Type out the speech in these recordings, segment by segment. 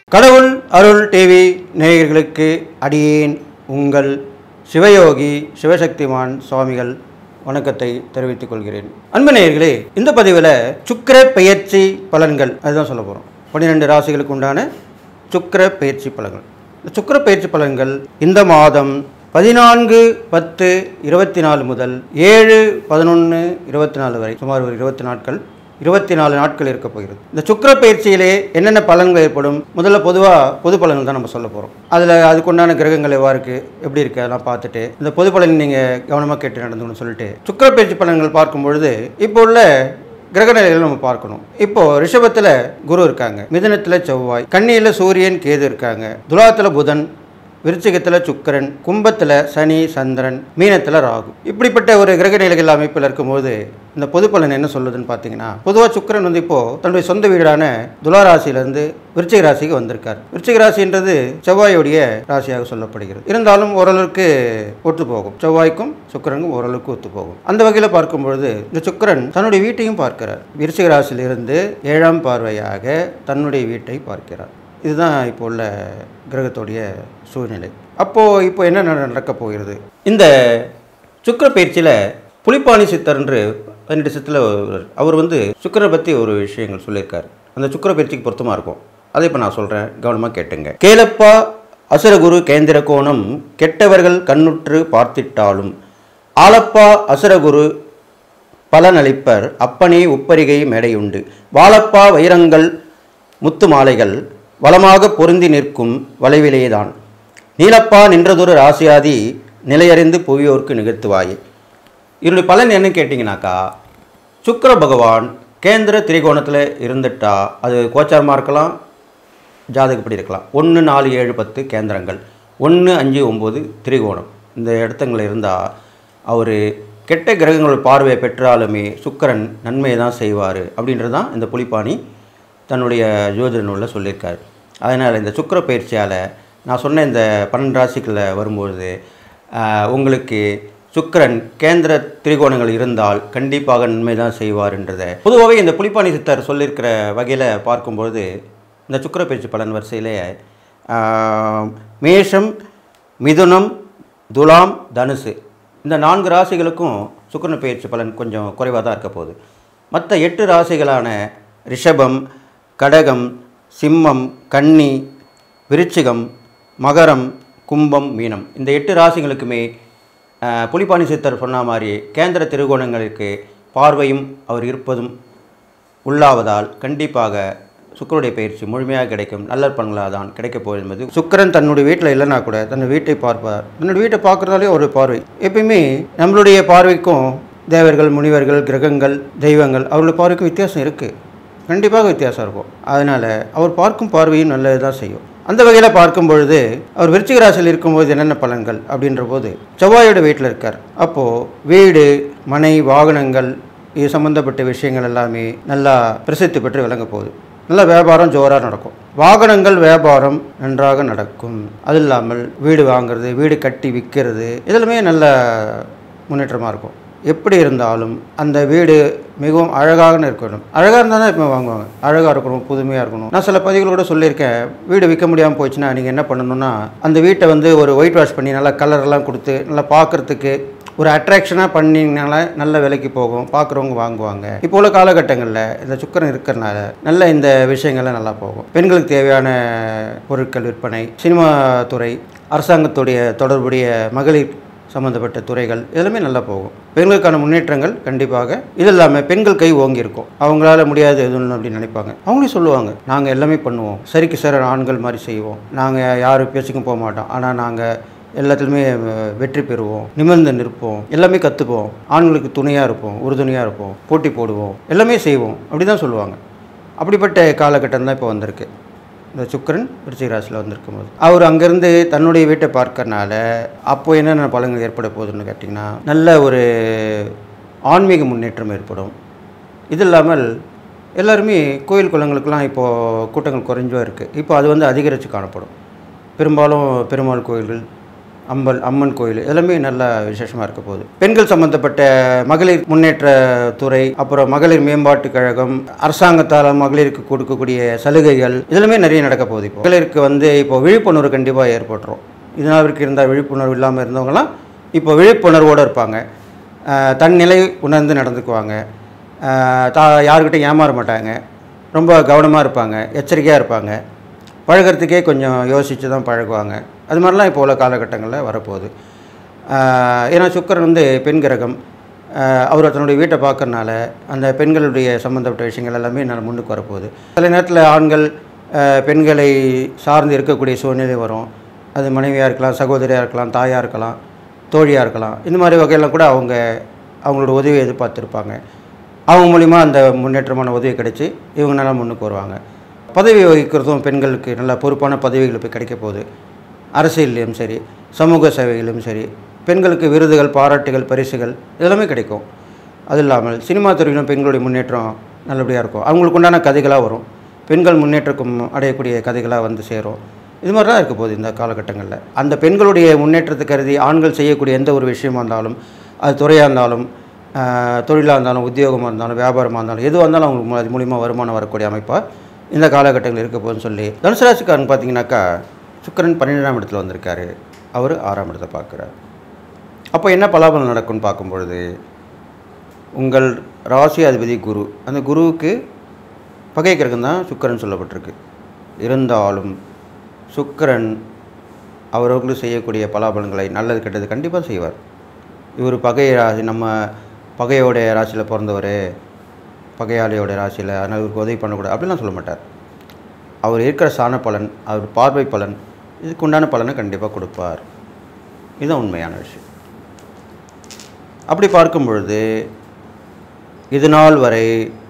கடவுள் அருள் டிவி நேயர்களுக்கு அடியேன் உங்கள் சிவயோகி சிவசக்திமான் சுவாமிகள் வணக்கத்தை தெரிவித்துக் கொள்கிறேன். அன்பு நேயர்களே, இந்த பதிவில் சுக்கிர பெயர்ச்சி பலன்கள் அதுதான் சொல்ல போகிறோம். 12 ராசிகளுக்கு உண்டான சுக்கிர பெயர்ச்சி பலன்கள். இந்த சுக்கிர பெயர்ச்சி பலன்கள் இந்த மாதம் 14/10/24 முதல் 7/11/24 வரை சுமார் ஒரு 24 நாட்கள் இருக்க போகிறது. இந்த சுக்கிர பயிற்சியிலே என்னென்ன பலன்கள் ஏற்படும்? முதல்ல பொது பலன்கள் தான் நம்ம சொல்ல போகிறோம். அதில் அதுக்குண்டான கிரகங்கள் எப்படி இருக்குது அதெல்லாம் பார்த்துட்டு இந்த பொது பலன் நீங்கள் கவனமாக கேட்டு நடந்துக்கணும்னு சொல்லிட்டு சுக்கிர பயிற்சி பலன்கள் பார்க்கும் பொழுது இப்போ உள்ள கிரகநிலைகளை நம்ம பார்க்கணும். இப்போ ரிஷபத்தில் குரு இருக்காங்க, மிதுனத்தில் செவ்வாய், கன்னியில் சூரியன் கேது இருக்காங்க, துலாத்தில் புதன், விருச்சிகத்தில் சுக்கிரன், கும்பத்தில் சனி சந்திரன், மீனத்தில் ராகு. இப்படிப்பட்ட ஒரு கிரகநிலைகள் அமைப்பில் இருக்கும்போது இந்த பொது பலன் என்ன சொல்லுதுன்னு பார்த்தீங்கன்னா, பொதுவாக சுக்கிரன் இப்போது தன்னுடைய சொந்த வீடான துலாராசியிலேருந்து விருச்சிக ராசிக்கு வந்திருக்கார். விருச்சிக ராசின்றது செவ்வாயுடைய ராசியாக சொல்லப்படுகிறது. இருந்தாலும் ஓரளவுக்கு ஒத்து போகும், செவ்வாய்க்கும் சுக்கிரனுக்கும் ஓரளவுக்கு ஒத்து போகும். அந்த வகையில் பார்க்கும்பொழுது இந்த சுக்கிரன் தன்னுடைய வீட்டையும் பார்க்கிறார். விருச்சிக ராசியிலிருந்து 7ஆம் பார்வையாக தன்னுடைய வீட்டை பார்க்கிறார். இதுதான் இப்போ உள்ள கிரகத்துடைய சூழ்நிலை. இப்போ என்ன நடக்கப் போகிறது? இந்த சுக்கிர பயிற்சியில் புலிப்பாணி சித்தர் என்று 12 சித்தில் அவர் சுக்கிரனை பற்றி ஒரு விஷயங்கள் சொல்லியிருக்கார். அந்த சுக்கிர பயிற்சிக்கு பொருத்தமாக இருக்கும். அதை இப்போ நான் சொல்கிறேன், கவனமாக கேட்டுங்க. கேளப்பா அசுரகுரு கேந்திர கோணம் கெட்டவர்கள் கண்ணுற்று பார்த்திட்டாலும் ஆலப்பா அசுரகுரு பலனளிப்பர் அப்பனே உப்பரிகை மேடையுண்டு வாழப்பா வைரங்கள் முத்து மாலைகள் வளமாக பொருந்தி நிற்கும் வளைவிலேதான் நீலப்பா நின்றதொரு ராசியாதி நிலையறிந்து புவியோர்க்கு நிகழ்த்துவாயே. இதனுடைய பலன் என்னன்னு கேட்டிங்கனாக்கா, சுக்கிர பகவான் கேந்திர திரிகோணத்தில் இருந்துட்டா அது கோச்சாரமாக இருக்கலாம், ஜாதகப்படி இருக்கலாம். 1, 4, 7, 10 கேந்திரங்கள், 1, 5, 9 திரிகோணம் இந்த இடத்துங்களில் இருந்தால் அவர் கெட்ட கிரகங்களோட பார்வையை பெற்றாலுமே சுக்கிரன் நன்மையை தான் செய்வார் அப்படின்றது தான் இந்த புலிப்பாணி தன்னுடைய ஜோதிட நூலில் சொல்லியிருக்கார். அதனால் இந்த சுக்கிர பயிற்சியால் நான் சொன்ன இந்த 12 ராசிகளில் வரும்பொழுது உங்களுக்கு சுக்கிரன் கேந்திர திரிகோணங்கள் இருந்தால் கண்டிப்பாக நன்மை தான் செய்வார்ன்றதை பொதுவாகவே இந்த புலிப்பாணி சித்தர் சொல்லியிருக்கிற வகையில் பார்க்கும்பொழுது இந்த சுக்கிர பயிற்சி பலன் வரிசையிலே மேஷம், மிதுனம், துலாம், தனுசு இந்த 4 ராசிகளுக்கும் சுக்கிர பயிற்சி பலன் கொஞ்சம் குறைவாக தான் இருக்க போகுது. மற்ற 8 ராசிகளான ரிஷபம், கடகம், சிம்மம், கன்னி, விருச்சிகம், மகரம், கும்பம், மீனம் இந்த 8 ராசிகளுக்குமே புலிப்பாணி சித்தர் சொன்ன மாதிரி கேந்திர திரிகோணங்களுக்கு பார்வையும் அவர் இருப்பதும் உள்ளாவதால் கண்டிப்பாக சுக்கிரனுடைய பயிற்சி முழுமையாக கிடைக்கும், நல்ல பலன்களாக தான் கிடைக்கப் போகுது என்பது. சுக்கிரன் தன்னுடைய வீட்டில் இல்லைனா கூட தன்னுடைய வீட்டை பார்ப்பார். தன்னுடைய வீட்டை பார்க்குறதாலே ஒரு பார்வை. எப்பயுமே நம்மளுடைய பார்வைக்கும் தேவர்கள், முனிவர்கள், கிரகங்கள், தெய்வங்கள் அவர்களுடைய பார்வைக்கும் வித்தியாசம் இருக்குது, கண்டிப்பாக வித்தியாசம் இருக்கும். அதனால் அவர் பார்க்கும் பார்வையும் நல்லது தான் செய்யும். அந்த வகையில் பார்க்கும் பொழுது அவர் விருச்சிக ராசியில் இருக்கும்போது என்னென்ன பலன்கள் அப்படின்ற போது செவ்வாயோட வீட்டில் இருக்கார். அப்போது வீடு, மனை, வாகனங்கள் இது சம்மந்தப்பட்ட விஷயங்கள் எல்லாமே நல்லா பிரசித்தி பெற்று விளங்க போகுது. நல்ல வியாபாரம் ஜோராக நடக்கும், வாகனங்கள் வியாபாரம் நன்றாக நடக்கும். அது இல்லாமல் வீடு வாங்கிறது, வீடு கட்டி விற்கிறது இதெல்லாமே நல்ல முன்னேற்றமாக இருக்கும். எப்படி இருந்தாலும் அந்த வீடு மிகவும் அழகாக இருக்கணும். அழகாக இருந்தால் தான் இப்போ வாங்குவாங்க, அழகாக இருக்கணும், புதுமையாக இருக்கணும். நான் சில பதிவுகளோட சொல்லியிருக்கேன், வீடு விற்க முடியாமல் போயிடுச்சுன்னா நீங்கள் என்ன பண்ணணும்னா அந்த வீட்டை ஒரு ஒயிட் வாஷ் பண்ணி நல்லா கலரெல்லாம் கொடுத்து நல்லா பார்க்குறதுக்கு ஒரு அட்ராக்ஷனாக பண்ணிங்கனால நல்ல விலைக்கு போகும், பார்க்குறவங்க வாங்குவாங்க. இப்போ உள்ள காலகட்டங்களில் இந்த சுக்கிரன் இருக்கிறனால நல்ல இந்த விஷயங்கள்லாம் நல்லா போகும். பெண்களுக்கு தேவையான பொருட்கள் விற்பனை, சினிமா துறை, அரசாங்கத்துடைய தொடர்புடைய மகளிர் சம்மந்தப்பட்ட துறைகள் எல்லாமே நல்லா போகும். பெண்களுக்கான முன்னேற்றங்கள் கண்டிப்பாக. இது இல்லாமல் பெண்கள் கை ஓங்கி இருக்கும், அவங்களால முடியாது எதுவும் அப்படின்னு நினைப்பாங்க. அவங்களே சொல்லுவாங்க, நாங்கள் எல்லாமே பண்ணுவோம், சரிக்கு சார் ஆண்கள் மாதிரி செய்வோம், நாங்கள் யாரும் பேசிக்கும் போக மாட்டோம், ஆனால் நாங்கள் எல்லாத்துலேயுமே வெற்றி பெறுவோம், நிமிர்ந்து நிற்போம், எல்லாமே கற்றுப்போம், ஆண்களுக்கு துணையாக இருப்போம், உறுதுணையாக இருப்போம், போட்டி போடுவோம், எல்லாமே செய்வோம் அப்படி தான் சொல்லுவாங்க. அப்படிப்பட்ட காலகட்டம் தான் இப்போ வந்திருக்கு. இந்த சுக்கிரன் விருச்சிக ராசியில் வந்திருக்கும் போது அவர் அங்கேருந்து தன்னுடைய வீட்டை பார்க்கறனால அப்போ என்னென்ன பலன்கள் ஏற்பட போகுதுன்னு கேட்டிங்கன்னா, நல்ல ஒரு ஆன்மீக முன்னேற்றம் ஏற்படும். இது இல்லாமல் எல்லாருமே கோயில் குளங்களுக்கெல்லாம் இப்போது கூட்டங்கள் குறைஞ்சோ இருக்குது. இப்போ அது அதிகரித்து காணப்படும். பெரும்பாலும் பெருமாள் கோயில்கள், அம்மன் கோயில் எல்லாமே நல்ல விசேஷமாக இருக்க போகுது. பெண்கள் சம்பந்தப்பட்ட மகளிர் முன்னேற்ற துறை, அப்புறம் மகளிர் மேம்பாட்டு கழகம், அரசாங்கத்தால் மகளிருக்கு கொடுக்கக்கூடிய சலுகைகள் இதெல்லாமே நிறைய நடக்க போகுது. இப்போ மகளிருக்கு இப்போ விழிப்புணர்வு கண்டிப்பாக ஏற்பட்டுரும். இதனால இருந்த விழிப்புணர்வு இல்லாமல் இருந்தவங்களாம் இப்போ விழிப்புணர்வோடு இருப்பாங்க. தன் நிலை உணர்ந்து நடந்துக்குவாங்க. யாருக்கிட்டையும் ஏமாற மாட்டாங்க. ரொம்ப கவனமாக இருப்பாங்க, எச்சரிக்கையாக இருப்பாங்க. பழகிறதுக்கே கொஞ்சம் யோசித்து தான் பழகுவாங்க. அது மாதிரிலாம் இப்போ உள்ள காலகட்டங்களில் வரப்போகுது. ஏன்னா சுக்கிரன் பெண் கிரகம். அவர் தன்னுடைய வீட்டை பார்க்கறனால அந்த பெண்களுடைய சம்மந்தப்பட்ட விஷயங்கள் எல்லாமே முன்னுக்கு வரப்போகுது. சில நேரத்தில் ஆண்கள் பெண்களை சார்ந்து இருக்கக்கூடிய சூழ்நிலை வரும். அது மனைவியாக இருக்கலாம், சகோதரியாக இருக்கலாம், தாயாக இருக்கலாம், தோழியாக இருக்கலாம். இந்த மாதிரி வகையெல்லாம் கூட அவங்களோட உதவியை எதிர்பார்த்துருப்பாங்க. அவங்க மூலிமா அந்த முன்னேற்றமான உதவி கிடைச்சி இவங்க நல்லா முன்னுக்கு வருவாங்க. பதவி வகிக்கிறதும் பெண்களுக்கு நல்ல பொறுப்பான பதவிகள் போய் கிடைக்க போகுது. அரசியல்லையும் சரி, சமூக சேவைகளிலும் சரி, பெண்களுக்கு விருதுகள், பாராட்டுகள், பரிசுகள் இதெல்லாமே கிடைக்கும். அது இல்லாமல் சினிமா துறையிலும் பெண்களுடைய முன்னேற்றம் நல்லபடியாக இருக்கும். அவங்களுக்கு உண்டான கதைகளாக வரும். பெண்கள் முன்னேற்றம் அடையக்கூடிய கதைகளாக சேரும். இது மாதிரி தான் இருக்க போகுது இந்த காலகட்டங்களில். அந்த பெண்களுடைய முன்னேற்றத்தை கருதி ஆண்கள் செய்யக்கூடிய எந்த ஒரு விஷயமாக இருந்தாலும், அது துறையாக இருந்தாலும், தொழிலாக இருந்தாலும், உத்தியோகமாக இருந்தாலும், வியாபாரமாக இருந்தாலும், எதுவாக இருந்தாலும் அவங்களுக்கு அது மூலிமா வருமானம் வரக்கூடிய அமைப்பாக இந்த காலகட்டங்கள் இருக்க போகுதுன்னு சொல்லி, தனுசு ராசிக்காரன் பார்த்தீங்கன்னாக்கா சுக்கிரன் 12ஆம் இடத்துல வந்திருக்காரு. அவர் 6ஆம் இடத்தை பார்க்குறார். அப்போ என்ன பலாபலம் நடக்கும்னு பார்க்கும்பொழுது, உங்கள் ராசி அதிபதி குரு, அந்த குருவுக்கு பகை கிரகம் தான் சுக்கிரன் சொல்லப்பட்டிருக்கு. இருந்தாலும் சுக்கிரன் அவர்களுக்கு செய்யக்கூடிய பலாபலன்களை நல்லது கெட்டது கண்டிப்பாக செய்வார். இவர் பகை ராசி, நம்ம பகையோடைய ராசியில் பிறந்தவர், பகையாளியோட ராசியில், அதனால் இவருக்கு உதவி பண்ணக்கூடாது அப்படிலாம் சொல்ல மாட்டார். அவர் இருக்கிற சாண பலன், அவர் பார்வை பலன், இதுக்கு உண்டான பலனை கண்டிப்பாக கொடுப்பார். இதுதான் உண்மையான விஷயம். அப்படி பார்க்கும் பொழுது இது நாள் வரை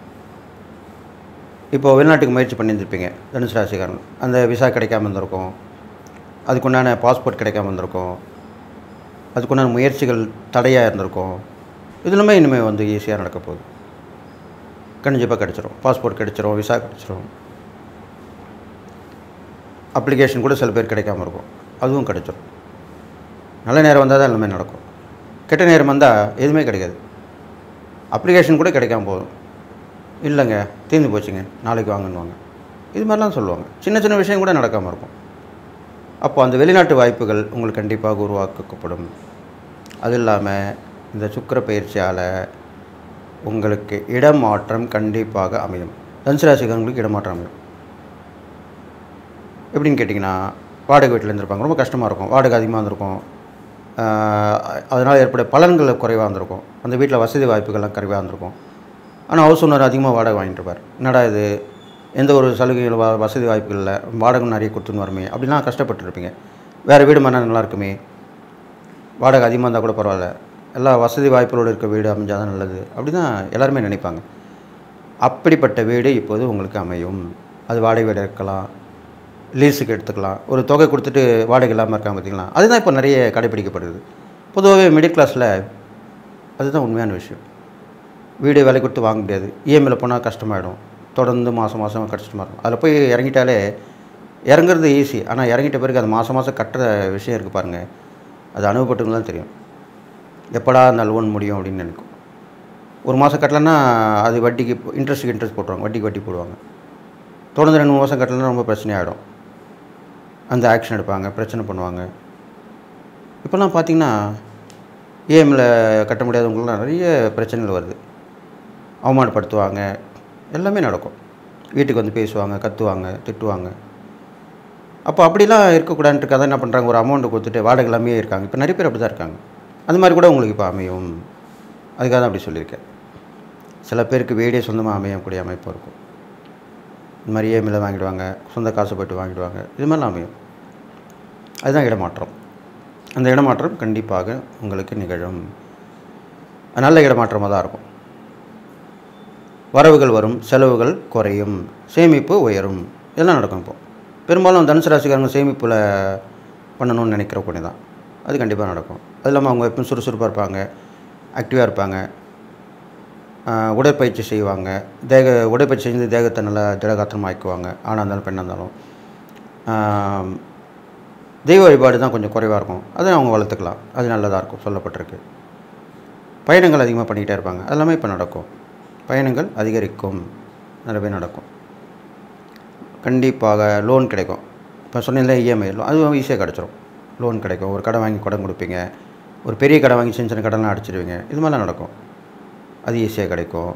இப்போ வெளிநாட்டுக்கு முயற்சி பண்ணியிருந்திருப்பீங்க தனுசு ராசிக்காரன். அந்த விசா கிடைக்காம இருந்திருக்கும், அதுக்குண்டான பாஸ்போர்ட் கிடைக்காம இருந்திருக்கும், அதுக்குண்டான முயற்சிகள் தடையாக இருந்திருக்கும். இதுலுமே இனிமேல் ஈஸியாக நடக்க போகுது. கண்டிப்பாக கிடச்சிரும். பாஸ்போர்ட் கிடச்சிரும், விசா கிடச்சிரும். அப்ளிகேஷன் கூட சில பேர் கிடைக்காம இருக்கும், அதுவும் கிடச்சிரும். நல்ல நேரம் வந்தால் தான் எல்லாமே நடக்கும். கெட்ட நேரம் வந்தால் எதுவுமே கிடைக்காது. அப்ளிகேஷன் கூட கிடைக்காம போதும். இல்லைங்க தீர்ந்து போச்சுங்க, நாளைக்கு வாங்கன்னுவாங்க. இது மாதிரிலாம் சொல்லுவாங்க. சின்ன சின்ன விஷயம் கூட நடக்காமல் இருக்கும். அப்போ அந்த வெளிநாட்டு வாய்ப்புகள் உங்களுக்கு கண்டிப்பாக உருவாக்கப்படும். அது இல்லாமல் இந்த சுக்கிர பயிற்சியால் உங்களுக்கு இடமாற்றம் கண்டிப்பாக அமையும். தனுசு ராசிக்காரங்களுக்கு இடமாற்றம் அமையும். எப்படின்னு கேட்டிங்கன்னா, வாடகை வீட்டில் இருந்திருப்பாங்க, ரொம்ப கஷ்டமாக இருக்கும், வாடகை அதிகமாக இருந்திருக்கும், அதனால் ஏற்பட பலன்கள் குறைவாக இருந்திருக்கும், அந்த வீட்டில் வசதி வாய்ப்புகள்லாம் குறைவாக இருந்திருக்கும். ஆனால் ஹவுஸ் ஓனர் அதிகமாக வாடகை வாங்கிட்டு இருப்பார். என்னடா இது, எந்த ஒரு சலுகைகள் வசதி வாய்ப்புகள் இல்லை, வாடகை நிறைய கொடுத்துன்னு வருமே அப்படிலாம் கஷ்டப்பட்டுருப்பீங்க. வேறு வீடு மண்ணா நல்லா இருக்குமே, வாடகை அதிகமாக இருந்தால் கூட பரவாயில்ல, எல்லா வசதி வாய்ப்புகளோடு இருக்க வீடு அமைஞ்சால் தான் நல்லது, அப்படி தான் எல்லாருமே நினைப்பாங்க. அப்படிப்பட்ட வீடு இப்போது உங்களுக்கு அமையும். அது வாடகை வீடு இருக்கலாம், லீஸுக்கு எடுத்துக்கலாம். ஒரு தொகை கொடுத்துட்டு வாடகை இல்லாமல் இருக்காங்க பார்த்திங்களா, அதுதான் இப்போ நிறைய கடைப்பிடிக்கப்படுது. பொதுவாகவே மிடில் கிளாஸில் அதுதான் உண்மையான விஷயம். வீடு விலை கொடுத்து வாங்க முடியாது. இஎம்ஐயில் போனால் கஷ்டமாயிடும், தொடர்ந்து மாதம் மாதம் கஷ்டமாக இருக்கும். அதில் போய் இறங்கிட்டாலே இறங்குறது ஈஸி, ஆனால் இறங்கிட்ட பிறகு அது மாதம் மாதம் கட்டுற விஷயம் இருக்குது பாருங்கள், அது அனுபவப்பட்டவங்க தான் தெரியும். எப்படா அந்த லோன் முடியும் அப்படின்னு நினைக்கும். ஒரு மாதம் கட்டலைன்னா அது வட்டிக்கு இன்ட்ரெஸ்ட் போட்டுருவாங்க, வட்டி போடுவாங்க. தொடர்ந்து 2-3 மாதம் கட்டலைன்னா ரொம்ப பிரச்சனையாகிடும். அந்த ஆக்ஷன் எடுப்பாங்க, பிரச்சனை பண்ணுவாங்க. இப்போலாம் பார்த்திங்கன்னா இஎம்ஐயில் கட்ட முடியாதவங்களுக்குலாம் நிறைய பிரச்சனைகள் வருது. அவமானப்படுத்துவாங்க, எல்லாமே நடக்கும். வீட்டுக்கு பேசுவாங்க, கத்துவாங்க, திட்டுவாங்க. அப்போ அப்படிலாம் இருக்கக்கூடாதுன்ட்டு கதை என்ன பண்ணுறாங்க, ஒரு அமௌண்ட்டு கொடுத்துட்டு வாடகை எல்லாமே இருக்காங்க. இப்போ நிறைய பேர் அப்படி தான் இருக்காங்க. அந்த மாதிரி கூட உங்களுக்கு இப்போ அமையும். அதுக்காக தான் அப்படி சொல்லியிருக்கேன். சில பேருக்கு வீடே சொந்தமாக அமையக்கூடிய அமைப்பு இருக்கும். இந்த மாதிரி இஎம்ஐயில் வாங்கிடுவாங்க, சொந்த காசு போய்ட்டு வாங்கிடுவாங்க, இது மாதிரிலாம் அமையும். அதுதான் இடமாற்றம். அந்த இடமாற்றம் கண்டிப்பாக உங்களுக்கு நிகழும். நல்ல இடமாற்றமாக தான் இருக்கும். வரவுகள் வரும், செலவுகள் குறையும், சேமிப்பு உயரும், இதெல்லாம் நடக்கும். இப்போது பெரும்பாலும் தனுசு ராசிக்காரங்க சேமிப்பில் பண்ணணும்னு நினைக்கிற கூட தான் அது கண்டிப்பாக நடக்கும். அது இல்லாமல் அவங்க எப்பவும் சுறுசுறுப்பாக இருப்பாங்க, ஆக்டிவாக இருப்பாங்க, உடற்பயிற்சி செய்வாங்க. உடற்பயிற்சி செஞ்சு தேகத்தை நல்லா திடகாத்திரமாக ஆக்குவாங்க. ஆணாக இருந்தாலும் பெண்ணாக இருந்தாலும் தெய்வ வழிபாடு தான் கொஞ்சம் குறைவாக இருக்கும். அதை அவங்க வளர்த்துக்கலாம். அது நல்லதாக இருக்கும், சொல்லப்பட்டிருக்கு. பயணங்கள் அதிகமாக பண்ணிக்கிட்டே இருப்பாங்க. அதெல்லாமே இப்போ நடக்கும். பயணங்கள் அதிகரிக்கும், நிறையவே நடக்கும். கண்டிப்பாக லோன் கிடைக்கும். இப்போ சொன்னீங்களே இஎம்ஐ லோன், அது ஈஸியாக கிடச்சிரும். லோன் கிடைக்கும். ஒரு கடை வாங்கி கடன் கொடுப்பீங்க, ஒரு பெரிய கடை வாங்கி சின்ன சின்ன கடன்லாம் அடிச்சிடுவீங்க. இது மாதிரிலாம் நடக்கும். அது ஈஸியாக கிடைக்கும்.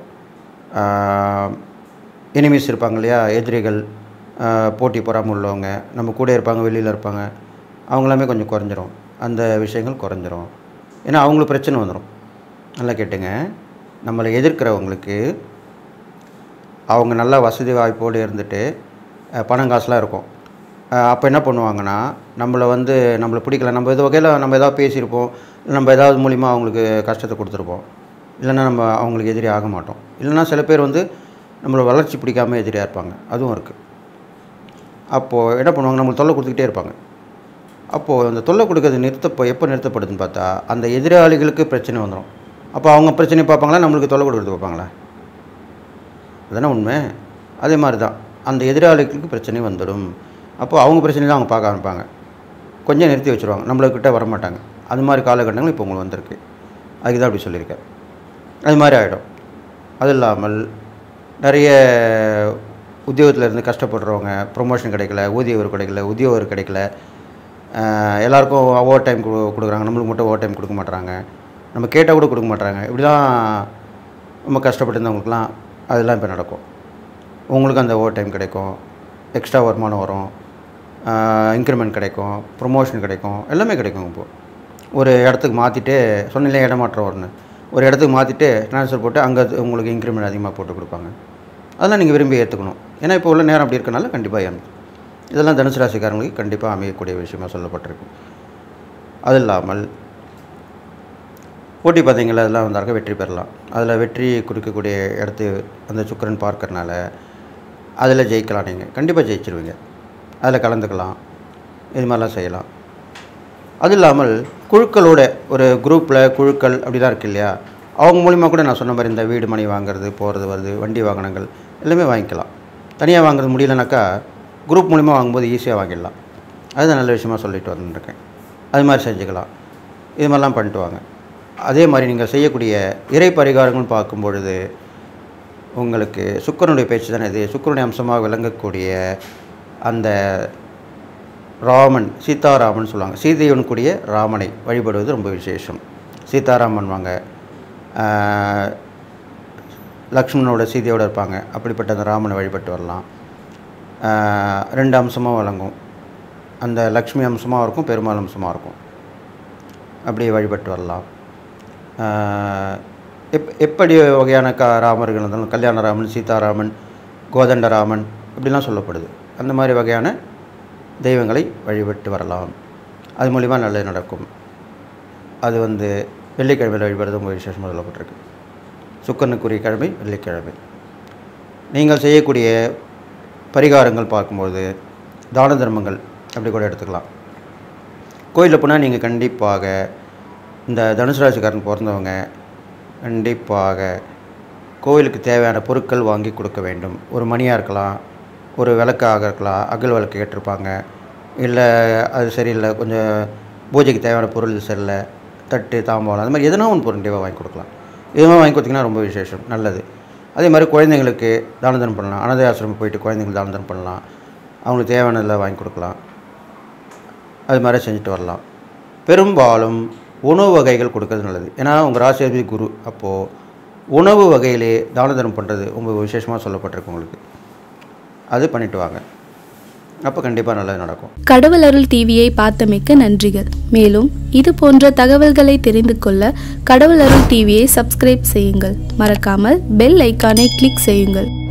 எனிமீஸ் இருப்பாங்க இல்லையா, எதிரிகள், போட்டி பொறாமல் உள்ளவங்க, நம்ம கூட இருப்பாங்க, வெளியில் இருப்பாங்க, அவங்களாமே கொஞ்சம் குறைஞ்சிரும். அந்த விஷயங்கள் குறைஞ்சிரும். ஏன்னா அவங்களுக்கு பிரச்சனை வந்துடும். நல்லா கேட்டுங்க, நம்மளை எதிர்க்கிறவங்களுக்கு அவங்க நல்லா வசதி வாய்ப்போடு இருந்துட்டு பணம் காசுலாம் இருக்கும். அப்போ என்ன பண்ணுவாங்கன்னா, நம்மளை பிடிக்கல, நம்ம இது வகையில் நம்ம எதாவது பேசியிருப்போம், நம்ம ஏதாவது மூலிமா அவங்களுக்கு கஷ்டத்தை கொடுத்துருப்போம், இல்லைன்னா நம்ம அவங்களுக்கு எதிரி ஆக மாட்டோம். இல்லைன்னா சில பேர் நம்மளை வளர்ச்சி பிடிக்காமல் எதிரியாக இருப்பாங்க. அதுவும் இருக்குது. அப்போது என்ன பண்ணுவாங்க, நம்மளுக்கு தொல்லை கொடுத்துக்கிட்டே இருப்பாங்க. அப்போது அந்த தொல்லை கொடுக்கறது எப்போ நிறுத்தப்படுதுன்னு பார்த்தா, அந்த எதிராளிகளுக்கு பிரச்சனை வந்துடும். அப்போ அவங்க பிரச்சனை பார்ப்பாங்களா, நம்மளுக்கு தொல்லை கொடுக்குறது பார்ப்பாங்களா? அதுதானே உண்மை. அதே மாதிரி தான் அந்த எதிராளிகளுக்கு பிரச்சனை வந்துடும். அப்போது அவங்க பிரச்சனை தான் அவங்க பார்க்க ஆரம்பிப்பாங்க. கொஞ்சம் நிறுத்தி வச்சுருவாங்க, நம்மளுக்கிட்ட வரமாட்டாங்க. அது மாதிரி காலகட்டங்கள் இப்போ உங்களுக்கு வந்திருக்கு. அதுக்கு தான் அப்படி சொல்லியிருக்கேன். அது மாதிரி ஆகிடும். அது இல்லாமல் நிறைய உத்தியோகத்தில் இருந்து கஷ்டப்படுறவங்க, ப்ரொமோஷன் கிடைக்கல, ஊதியம் கிடைக்கல, உத்தியோகம் கிடைக்கல, எல்லாேருக்கும் ஓவர் டைம் கொடுக்குறாங்க, நம்மளுக்கு மட்டும் ஓவர் டைம் கொடுக்க மாட்டுறாங்க, நம்ம கேட்டால் கூட கொடுக்க மாட்டுறாங்க. இப்படிலாம் ரொம்ப கஷ்டப்பட்டுருந்தவங்களுக்குலாம் அதெல்லாம் இப்போ நடக்கும். உங்களுக்கு அந்த ஓவர் டைம் கிடைக்கும், எக்ஸ்ட்ரா வருமானம் வரும், இன்க்ரிமெண்ட் கிடைக்கும், ப்ரொமோஷன் கிடைக்கும், எல்லாமே கிடைக்கும். இப்போது ஒரு இடத்துக்கு மாற்றிட்டு சொன்னீங்களே இடமாற்றம் வரணும், ஒரு இடத்துக்கு மாற்றிட்டு ட்ரான்ஸ்ஃபர் போட்டு அங்கே உங்களுக்கு இன்க்ரிமெண்ட் அதிகமாக போட்டு கொடுப்பாங்க. அதெல்லாம் நீங்கள் விரும்பி ஏற்றுக்கணும். ஏன்னா இப்போ உள்ள நேரம் அப்படி இருக்கனால கண்டிப்பாக ஏன் இதெல்லாம் தனுசு ராசிக்காரங்களுக்கு கண்டிப்பாக அமையக்கூடிய விஷயமாக சொல்லப்பட்டிருக்கு. அது இல்லாமல் போட்டி பார்த்தீங்களா, அதெல்லாம் வந்தாக்க வெற்றி பெறலாம். அதில் வெற்றி குறிக்கக்கூடிய இடத்து அந்த சுக்கிரன் பார்க்கறனால அதில் ஜெயிக்கலாம். நீங்கள் கண்டிப்பாக ஜெயிச்சிருவீங்க. அதில் கலந்துக்கலாம், இது மாதிரிலாம் செய்யலாம். அது இல்லாமல் குழுக்களோட ஒரு குரூப்பில் குழுக்கள் அப்படிலாம் இருக்குது இல்லையா, அவங்க மூலிமா கூட நான் சொன்ன மாதிரி இந்த வீடு மனை வாங்குறது, போகிறது வருது, வண்டி வாகனங்கள் எல்லாமே வாங்கிக்கலாம். தனியாக வாங்குறது முடியலனாக்கா குரூப் மூலிமா வாங்கும்போது ஈஸியாக வாங்கிடலாம். அதுதான் நல்ல விஷயமாக சொல்லிட்டு வந்துருக்கேன். அது மாதிரி செஞ்சுக்கலாம். இது மாதிரிலாம் பண்ணிட்டு வாங்க. அதே மாதிரி நீங்கள் செய்யக்கூடிய இறை பரிகாரங்கள்னு பார்க்கும்பொழுது உங்களுக்கு சுக்கிரனுடைய பேச்சு தானே இது. சுக்கிரனுடைய அம்சமாக விளங்கக்கூடிய அந்த ராமன், சீதாராமன் சொல்லுவாங்க, சீதையுடன் கூடிய ராமனை வழிபடுவது ரொம்ப விசேஷம். சீதாராமன் வாங்க, லக்ஷ்மணனோட சீதையோடு இருப்பாங்க. அப்படிப்பட்ட அந்த ராமனை வழிபட்டு வரலாம். ரெண்டு அம்சமாக வழங்கும். அந்த லக்ஷ்மி அம்சமாக இருக்கும், பெருமாள் அம்சமாக இருக்கும். அப்படியே வழிபட்டு வரலாம். எப்படி வகையான ராமர்கள் இருந்தாலும் கல்யாணராமன், சீதாராமன், கோதண்டராமன் இப்படிலாம் சொல்லப்படுது. அந்த மாதிரி வகையான தெய்வங்களை வழிபட்டு வரலாம். அது மூலிமா நல்லது நடக்கும். அது வெள்ளிக்கிழமையில் வழிபடுறது ரொம்ப விசேஷமாக சொல்லப்பட்டிருக்கு. சுக்கிரனுக்குரிய கிழமை வெள்ளிக்கிழமை. நீங்கள் செய்யக்கூடிய பரிகாரங்கள் பார்க்கும்போது தான தர்மங்கள் அப்படி கூட எடுத்துக்கலாம். கோயிலில் போனால் நீங்கள் கண்டிப்பாக இந்த தனுசு ராசிக்காரன் பிறந்தவங்க கண்டிப்பாக கோயிலுக்கு தேவையான பொருட்கள் வாங்கி கொடுக்க வேண்டும். ஒரு மணியாக இருக்கலாம், ஒரு விளக்காக இருக்கலாம், அகல் விளக்கு கேட்டிருப்பாங்க, இல்லை அது சரியில்லை, கொஞ்சம் பூஜைக்கு தேவையான பொருள் சரியில்லை, தட்டு தாம்பாளம், அது மாதிரி எதனா ஒன்று பொருள் கண்டிப்பாக வாங்கி கொடுக்கலாம். இதுமாதிரி வாங்கி கொடுத்திங்கன்னா ரொம்ப விசேஷம், நல்லது. அதே மாதிரி குழந்தைங்களுக்கு தான தர்மம் பண்ணலாம். அனாதை ஆசிரமம் போயிட்டு குழந்தைங்களுக்கு தான தர்மம் பண்ணலாம். அவங்களுக்கு தேவையானதெல்லாம் வாங்கி கொடுக்கலாம். அது மாதிரி செஞ்சுட்டு வரலாம். பெரும்பாலும் உணவு வகைகள் கொடுக்கறது நல்லது. ஏன்னா உங்கள் ராசியாதிபதி குரு. அப்போது உணவு வகையிலே தான தர்மம் பண்ணுறது ரொம்ப விசேஷமாக சொல்லப்பட்டிருக்கு உங்களுக்கு. அது பண்ணிவிட்டு வாங்க. அப்போ கண்டிப்பாக நல்லது நடக்கும். கடவுள் அருள் டிவியை பார்த்தமைக்கு நன்றிகள். மேலும் இது போன்ற தகவல்களை தெரிந்து கொள்ள கடவுள் அருள் டிவியை சப்ஸ்கிரைப் செய்யுங்கள். மறக்காமல் பெல் ஐக்கானை கிளிக் செய்யுங்கள்.